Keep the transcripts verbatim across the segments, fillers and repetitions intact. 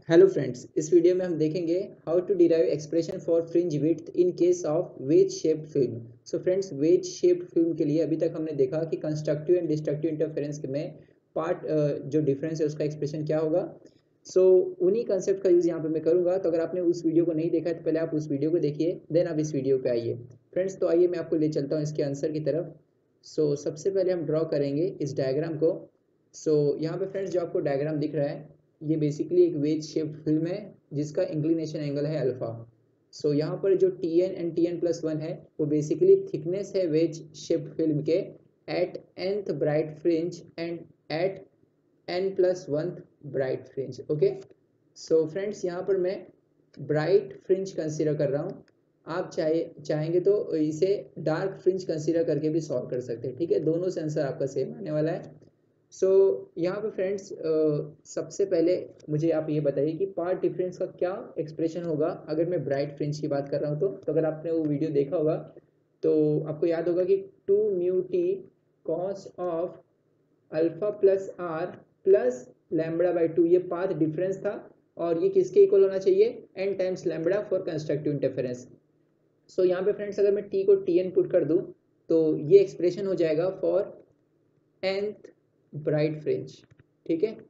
Hello friends, इस video में हम देखेंगे how to derive expression for fringe width in case of wedge shaped film. So friends, wedge shaped film के लिए अभी तक हमने देखा कि कंस्ट्रक्टिव एंड डिस्ट्रक्टिव इंटरफेरेंस में पार्ट जो डिफरेंस है उसका एक्सप्रेशन क्या होगा। सो so, उन्हीं कंसेप्ट का यूज़ यहाँ पे मैं करूँगा। तो अगर आपने उस वीडियो को नहीं देखा है तो पहले आप उस वीडियो को देखिए, देन आप इस वीडियो पे आइए। फ्रेंड्स, तो आइए मैं आपको ले चलता हूँ इसके आंसर की तरफ। सो so, सबसे पहले हम ड्रॉ करेंगे इस डायग्राम को। सो so, यहाँ पे फ्रेंड्स जो आपको डायग्राम दिख रहा है ये बेसिकली एक वेज शेप्ड फिल्म है जिसका इंक्लिनेशन एंगल है अल्फा। सो so, यहाँ पर जो T N and T N plus one है वो बेसिकली थिकनेस है वेज शेप्ड फिल्म के at nth bright fringe and at n plus one bright fringe. Okay, so friends यहाँ पर मैं ब्राइट फ्रिंज कंसीडर कर रहा हूँ। आप चाहे चाहेंगे तो इसे डार्क फ्रिंज कंसीडर करके भी सॉल्व कर सकते हैं। ठीक है, दोनों से आंसर आपका सेम आने वाला है। सो so, यहाँ पे फ्रेंड्स सबसे पहले मुझे आप ये बताइए कि पार्ट डिफरेंस का क्या एक्सप्रेशन होगा अगर मैं ब्राइट फ्रिंज की बात कर रहा हूँ तो, तो अगर आपने वो वीडियो देखा होगा तो आपको याद होगा कि two mu T cos of alpha plus R plus lambda by two, ये पाथ डिफरेंस था और ये किसके इक्वल होना चाहिए, N times lambda for constructive interference. So यहाँ पे फ्रेंड्स अगर मैं टी को टी एन पुट कर दूँ तो ये एक्सप्रेशन हो जाएगा फॉर nth ब्राइट फ्रिंज। ठीक है,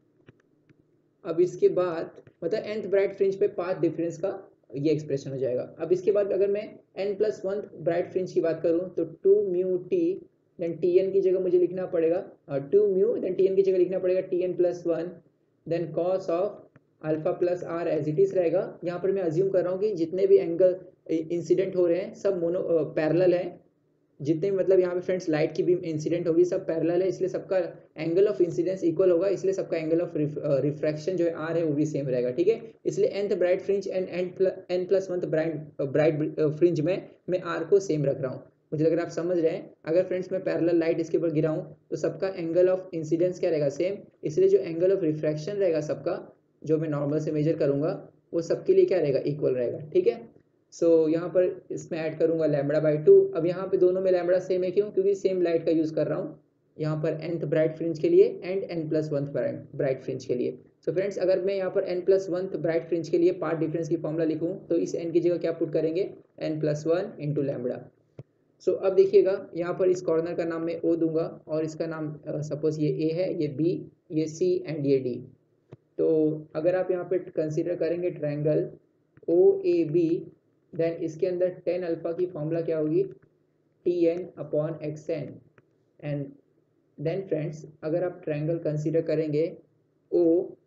अब इसके बाद मतलब nth ब्राइट फ्रिंज पे पाथ डिफरेंस का ये एक्सप्रेशन हो जाएगा। अब इसके बाद अगर मैं n plus one bright fringe की बात करूं तो two mu T then T N की जगह मुझे लिखना पड़ेगा two mu then T N की जगह लिखना पड़ेगा T N plus one then cos of alpha plus R as it is रहेगा। यहाँ पर मैं अज्यूम कर रहा हूँ कि जितने भी एंगल इंसिडेंट हो रहे हैं सब मोनो पैरेलल हैं। जितने मतलब यहाँ पे फ्रेंड्स लाइट की बीम इंसिडेंट होगी सब पैरेलल है, इसलिए सबका एंगल ऑफ इंसिडेंस इक्वल होगा, इसलिए सबका एंगल ऑफ रिफ्रैक्शन जो है आर है वो भी सेम रहेगा। ठीक है, इसलिए nth bright fringe and N plus one bright bright fringe में मैं आर को सेम रख रहा हूँ। मुझे लग रहा है आप समझ रहे हैं। अगर फ्रेंड्स मैं पैरेलल लाइट इसके ऊपर गिराऊं तो सबका एंगल ऑफ इंसिडेंस क्या रहेगा, सेम, इसलिए जो एंगल ऑफ रिफ्रैक्शन रहेगा सबका जो मैं नॉर्मल से मेजर करूंगा वो सबके लिए क्या रहेगा, इक्वल रहेगा। ठीक है, सो so, यहाँ पर इसमें ऐड करूंगा लैम्बडा बाई टू। अब यहाँ पे दोनों में लैम्बडा सेम है, क्यों, क्योंकि सेम लाइट का यूज कर रहा हूँ यहाँ पर nth ब्राइट फ्रिंज के लिए and n plus one bright fringe के लिए। सो so फ्रेंड्स अगर मैं यहाँ पर n plus one bright fringe के लिए पार्ट डिफरेंस की फॉर्मूला लिखूँ तो इस n की जगह क्या पुट करेंगे, n plus one into lambda. So अब देखिएगा यहाँ पर इस कॉर्नर का नाम मैं O दूंगा और इसका नाम सपोज ये A है, ये B, ये C एंड ये D। तो अगर आप यहाँ पे कंसिडर करेंगे triangle O A B then इसके अंदर टेन अल्फा की फॉर्मूला क्या होगी, T N upon X N. And then friends अगर आप ट्रायंगल कंसीडर करेंगे ओ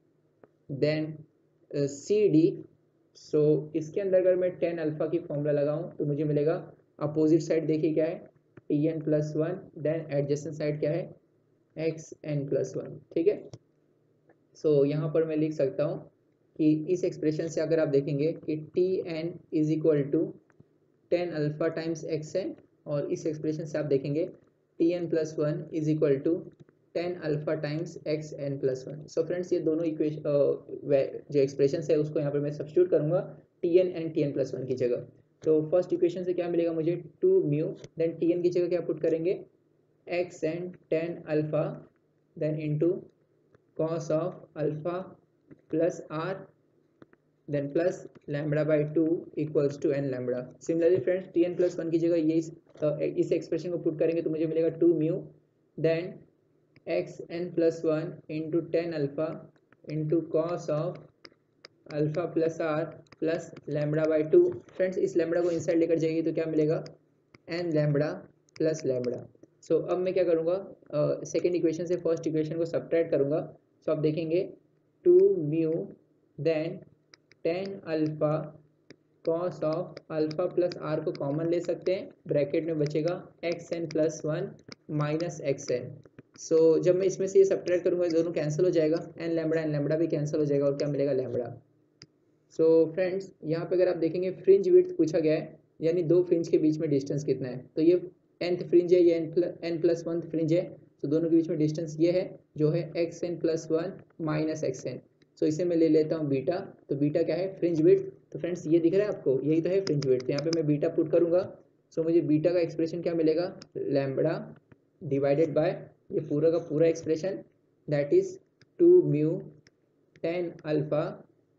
देन सी डी, सो इसके अंदर अगर मैं टेन अल्फा की फॉर्मूला लगाऊं तो मुझे मिलेगा अपोजिट साइड देखिए क्या है, T N plus one then adjacent side क्या है, एक्स एन प्लस वन। ठीक है, सो so, यहाँ पर मैं लिख सकता हूँ कि इस एक्सप्रेशन से अगर आप देखेंगे कि T N is equal to tan alpha times X N, और इस एक्सप्रेशन से आप देखेंगे T N plus one is equal to tan alpha times X N plus one. So friends ये दोनों इक्वेशन जो एक्सप्रेशन है उसको यहाँ पर मैं सब्स्टिट्यूट करूँगा T N and T N plus one की जगह। तो फर्स्ट इक्वेशन से क्या मिलेगा मुझे, two mu then T N की जगह क्या पुट करेंगे, X N tan alpha then into cos of alpha plus R then plus lambda by two equals to N lambda. Similarly friends T N plus one की जगह ये इस, इस expression को पुट करेंगे तो मुझे मिलेगा two mu then X N plus one into tan alpha into cos of alpha plus R plus lambda by two. Friends इस लैम्बडा को इनसाइड लेकर जाइए तो क्या मिलेगा, N lambda plus lambda. So अब मैं क्या करूँगा, सेकेंड इक्वेशन से फर्स्ट इक्वेशन को सब्ट्रैक्ट करूँगा। सो so, आप देखेंगे two mu then tan alpha cos of alpha plus R को कॉमन ले सकते हैं, ब्रैकेट में बचेगा X N plus one minus X N. So जब मैं इसमें से ये सब्ट्रैक्ट करूँगा दोनों कैंसिल हो जाएगा, एन लैम्बडा एन लैम्बडा भी कैंसिल हो जाएगा और क्या मिलेगा, लैम्बडा। सो फ्रेंड्स यहाँ पे अगर आप देखेंगे फ्रिंज विड्थ पूछा गया है, यानी दो फ्रिंज के बीच में डिस्टेंस कितना है, तो ये nth फ्रिंज है, ये एन प्लस वन फ्रिंज है, तो दोनों के बीच में डिस्टेंस ये है जो है X N plus one minus X N. So इसे मैं ले लेता हूँ बीटा, तो बीटा क्या है, फ्रिंज विड्थ। तो फ्रेंड्स ये दिख रहा है आपको, यही तो है फ्रिंज विड्थ। तो यहाँ पे मैं बीटा पुट करूँगा, सो मुझे बीटा का एक्सप्रेशन क्या मिलेगा, लैम्बडा डिवाइडेड बाय ये पूरा का पूरा expression that is two mu tan alpha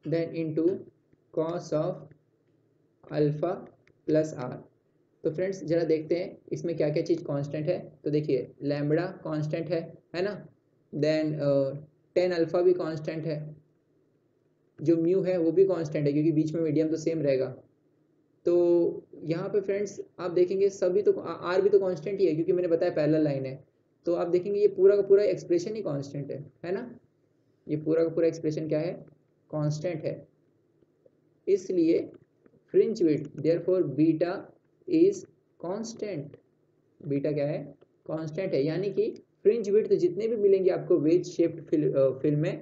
then into cos of alpha plus R. तो फ्रेंड्स जरा देखते हैं इसमें क्या क्या चीज़ कांस्टेंट है। तो देखिए लैम्बडा कांस्टेंट है है ना, देन टेन अल्फा भी कांस्टेंट है, जो म्यू है वो भी कांस्टेंट है क्योंकि बीच में मीडियम तो सेम रहेगा। तो यहाँ पे फ्रेंड्स आप देखेंगे सभी तो आर भी तो कांस्टेंट ही है क्योंकि मैंने बताया पैरेलल लाइन है। तो आप देखेंगे ये पूरा का पूरा एक्सप्रेशन ही कांस्टेंट है है ना, ये पूरा का पूरा एक्सप्रेशन क्या है, कांस्टेंट है। इसलिए fringe width therefore beta is constant, beta क्या है, कांस्टेंट है। यानी कि फ्रिंज विड्थ जितने भी मिलेंगे आपको वेज शेप्ड फिल्म में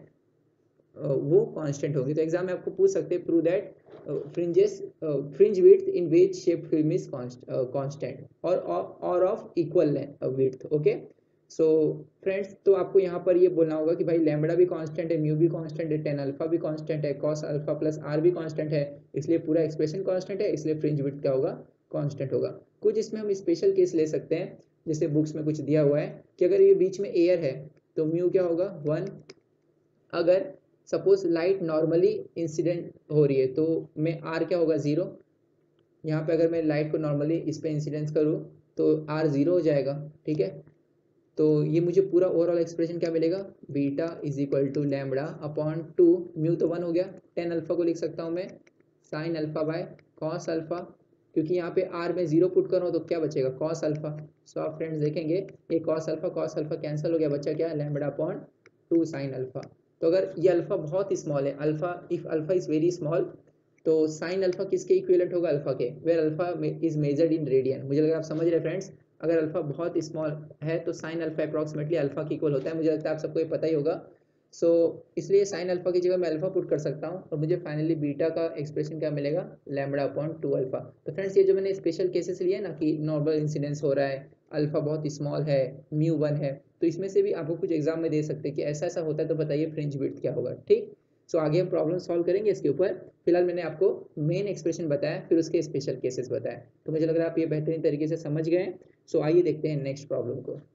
वो कांस्टेंट होंगे। तो एग्जाम में आपको पूछ सकते हैं prove that fringes fringe width in wedge shaped film is constant और और of equal width. Okay so friends तो आपको यहाँ पर ये बोलना होगा कि भाई लैम्बडा भी कांस्टेंट है, म्यू भी कांस्टेंट है, टेन अल्फा भी कांस्टेंट है, कॉस अल्फा प्लस आर भी कांस्टेंट है, इसलिए पूरा एक्सप्रेशन कांस्टेंट है, इसलिए फ्रिंज विड्थ क्या होगा, कांस्टेंट होगा। कुछ इसमें हम स्पेशल केस ले सकते हैं, जैसे बुक्स में कुछ दिया हुआ है कि अगर ये बीच में एयर है तो म्यू क्या होगा वन। अगर सपोज लाइट नॉर्मली इंसिडेंट हो रही है तो मैं आर क्या होगा जीरो। यहाँ पे अगर मैं लाइट को नॉर्मली इस पे इंसिडेंस करूँ तो आर जीरो हो जाएगा, ठीक है। तो ये मुझे पूरा ओवरऑल एक्सप्रेशन क्या मिलेगा, beta is equal to lambda upon two, mu तो वन हो गया, टेन अल्फा को लिख सकता हूँ मैं sine alpha by cos alpha, क्योंकि यहाँ पे आर में जीरो पुट करूँ तो क्या बचेगा, कॉस अल्फा। सो आप फ्रेंड्स देखेंगे ये cos alpha cos alpha cancel हो गया, बच्चा क्या है lambda upon two sine alpha. तो अगर ये अल्फा बहुत स्मॉल है, alpha if alpha is very small तो साइन अल्फा किसके इक्विवेलेंट होगा, अल्फा के, where alpha is measured in radian. मुझे लगा आप समझ रहे फ्रेंड्स, अगर अल्फा बहुत स्मॉल है तो साइन अल्फा अप्रॉक्सीमेटली अल्फा की इक्वल होता है, मुझे लगता है आप सबको ये पता ही होगा। सो so, इसलिए साइन अल्फा की जगह मैं अल्फा पुट कर सकता हूँ और मुझे फाइनली बीटा का एक्सप्रेशन क्या मिलेगा, लैम्बडा अपॉन टू अल्फा। तो फ्रेंड्स ये जो मैंने स्पेशल केसेस लिए ना कि नॉर्मल इंसिडेंस हो रहा है, अल्फा बहुत स्मॉल है, म्यू वन है, तो इसमें से भी आपको कुछ एग्जाम में दे सकते हैं कि ऐसा ऐसा होता है तो बताइए फ्रिंज विड्थ क्या होगा, ठीक। सो so, आगे हम प्रॉब्लम सॉल्व करेंगे इसके ऊपर। फिलहाल मैंने आपको मेन एक्सप्रेशन बताया, फिर उसके स्पेशल केसेस बताए, तो मुझे लग रहा है आप ये बेहतरीन तरीके से समझ गए। सो so, आइए देखते हैं नेक्स्ट प्रॉब्लम को।